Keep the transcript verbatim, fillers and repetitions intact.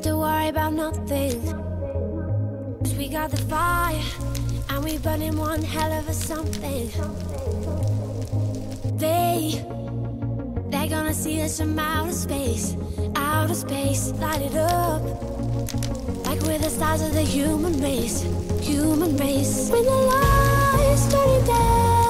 to worry about nothing, 'cause we got the fire, and we burning one hell of a something. They, they're gonna see us from outer space, outer space, light it up, like we're the stars of the human race, human race. When the lights turn down,